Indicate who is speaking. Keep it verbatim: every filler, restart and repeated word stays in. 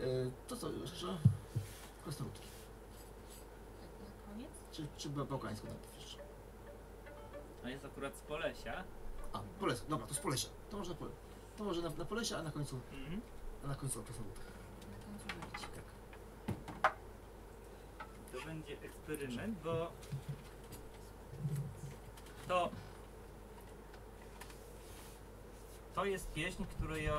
Speaker 1: Yy, to co jeszcze? Krasnoludki.
Speaker 2: Na koniec?
Speaker 1: Czy, czy bałkańską najpierw jeszcze?
Speaker 3: A jest akurat z Polesia.
Speaker 1: A, Polesia, dobra, to z Polesia. To może, pole, to może na, na Polesia, a na końcu,
Speaker 3: Mhm.
Speaker 1: a na końcu o krasnoludkach.
Speaker 2: Na końcu wejdź.
Speaker 1: Tak.
Speaker 3: To będzie eksperyment, bo to to jest pieśń, którą ja